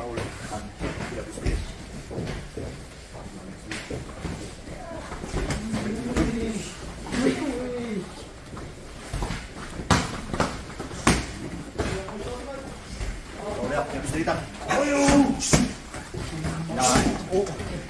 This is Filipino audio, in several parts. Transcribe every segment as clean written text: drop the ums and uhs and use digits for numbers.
Paulo. Tidak bisa. Udah, yang bisa ditang. Oh.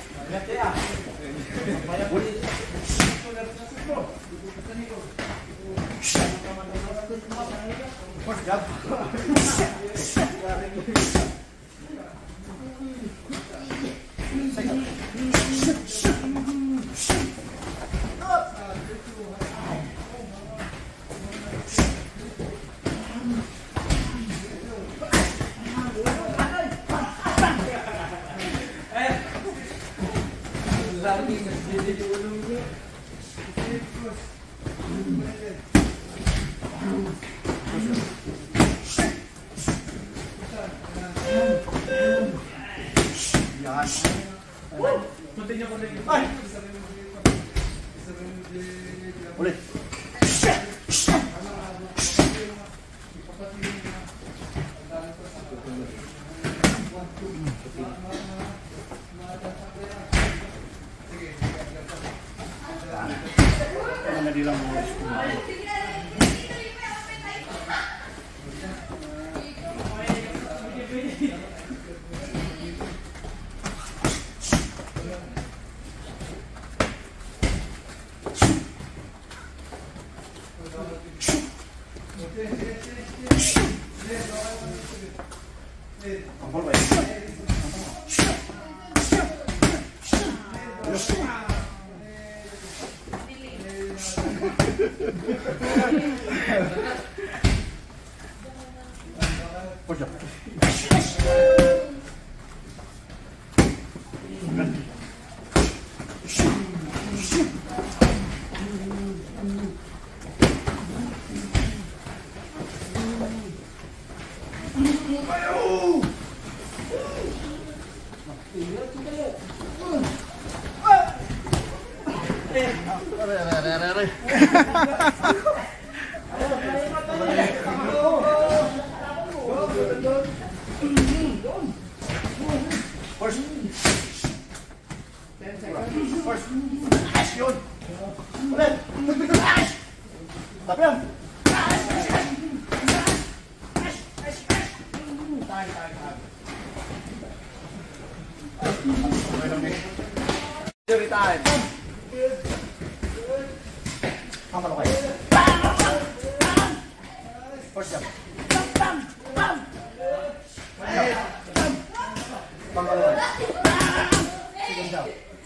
Boleh. Mana di dalam Ampun, Pak. Ceritain. Apa lo kayak? First jump. Second jump.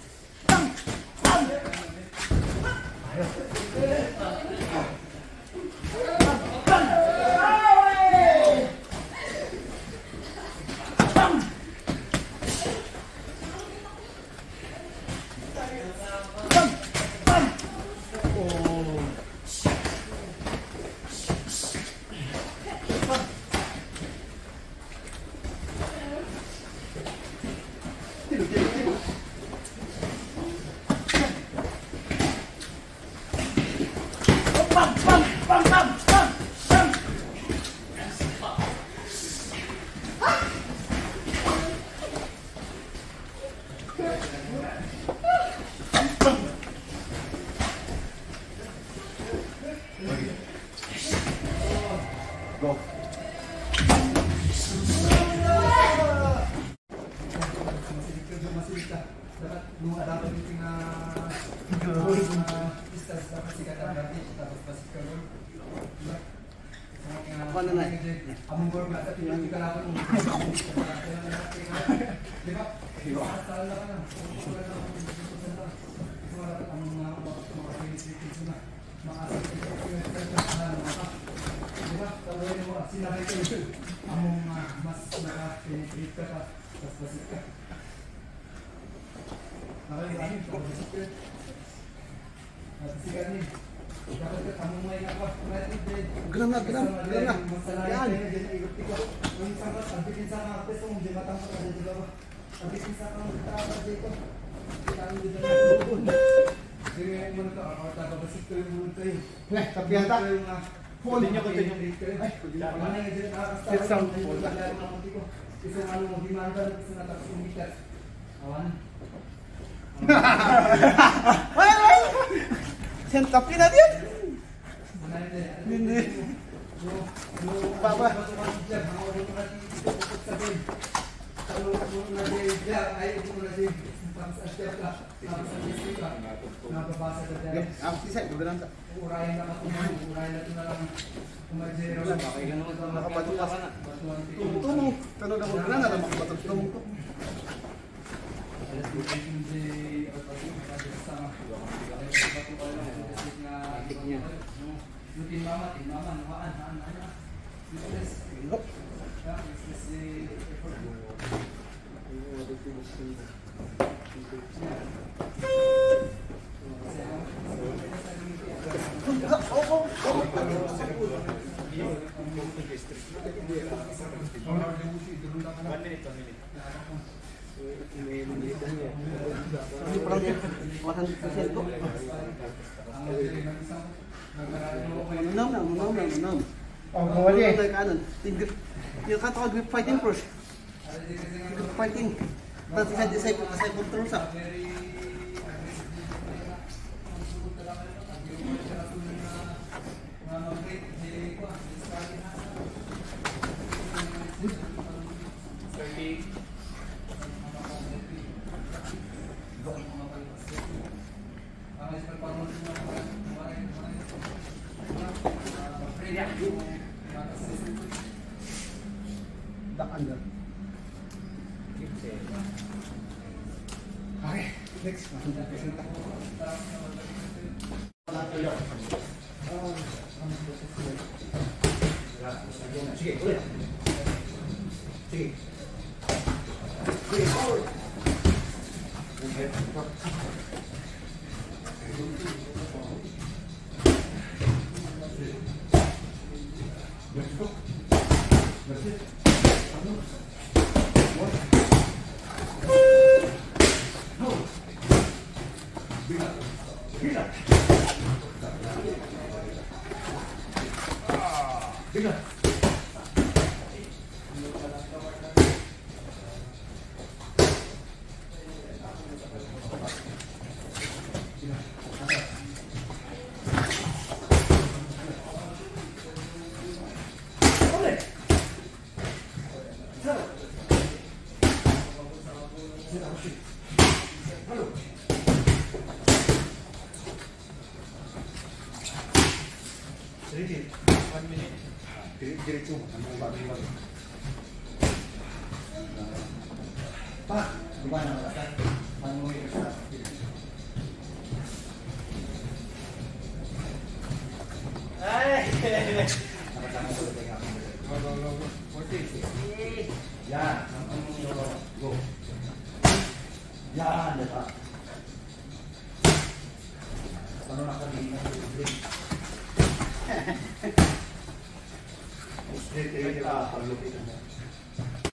Go. Mana naik? Among gor nggak ada tinggal kita lakukan. Geram lah. Yan. Tapi ata phone niya ko din. Sit sound. isang ano mo, gimana isang natapos yung bigat. Awan. Ay! Sentap na din! Hindi. Papa. Ang sisa, ito lang sa. Urayan na katumang, urayan na ito na lang. Kumajero lang. Nakapatulas. Tumong. Tanong na mo na na makapatulas. Tumong to. Mama, nakaan. Menang. Oh, kawali. Yung kata ko grip fighting first. Grip fighting. Tapos isa control sa. Okay, next. Sige, ulit. Sige. Sige, forward. Let's go. That's it. Sedikit, 1 minute. Diretso mo, ano ba? Pak, gimana Pak? Paano mo i-start? Ay! Nakasama ko ulit ang aking. Go. 40. Yan. Go. Yan. Dito. Paano nakabili na yung break? Straight kayo, paglupitan mo.